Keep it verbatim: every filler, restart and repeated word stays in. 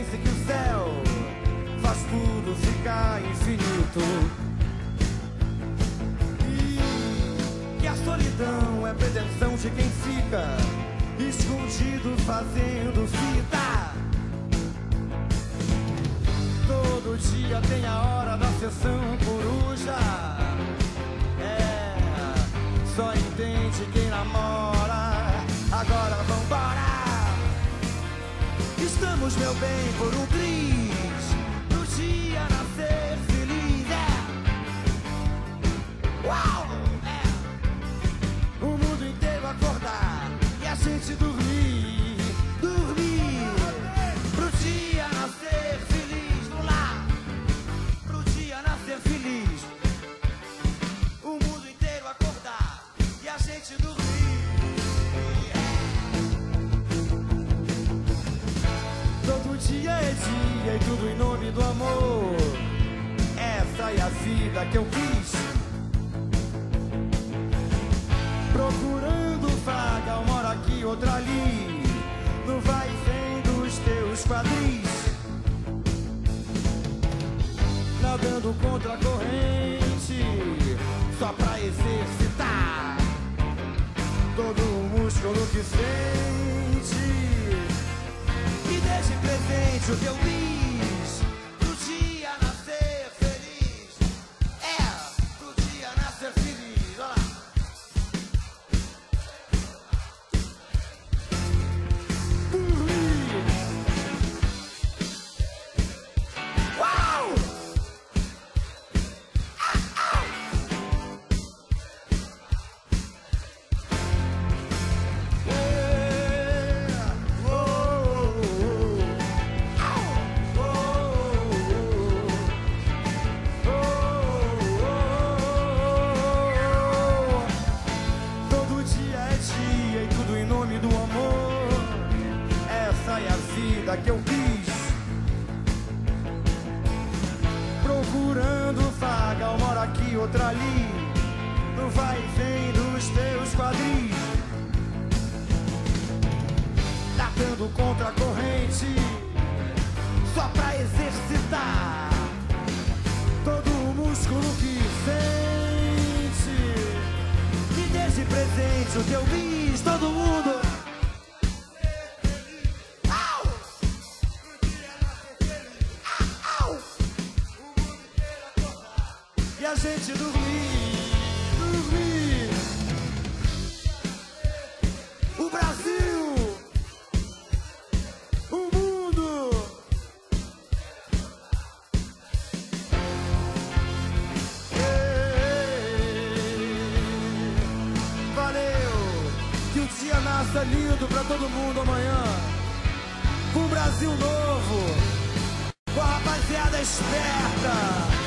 pense que o céu faz tudo ficar infinito e que a solidão é pretensão de quem fica escondido fazendo fita. Todo dia tem a hora da sessão coruja. É, só entende quem namora. Agora vambora. Estamos, meu bem, por um triz. No dia nascer feliz. É. Uau! É. O mundo inteiro acordar e a gente dormir. Dormir. Pro dia nascer feliz. Vamos lá. Pro dia nascer feliz. O mundo inteiro acordar e a gente dormir. Todo dia é dia e tudo em nome do amor. Essa é a vida que eu quis. Procurando vaga, uma hora aqui, outra ali. No vai e vem dos teus quadris. Nadando contra a corrente, só pra exercitar todo o músculo que sente. E deixe presente o teu bis pro dia nascer feliz. É, pro dia nascer feliz. Olha lá. Dormir. Uau! Ah, ah. Yeah. Oh, oh, oh. Oh, oh, oh. Todo dia é dia e tudo em nome do amor. Essa é a vida que eu quis. Procurando vaga, uma hora aqui, outra ali. No vai e vem dos teus quadris. Nadando contra a corrente, só pra exercitar todo o músculo que sente. Me deixe presente o teu bis, todo mundo. Au! Au! E a gente dormir, dormir. O Brasil, o mundo. Valeu! Que o dia nasça lindo pra todo mundo amanhã. Um Brasil novo, com a rapaziada esperta.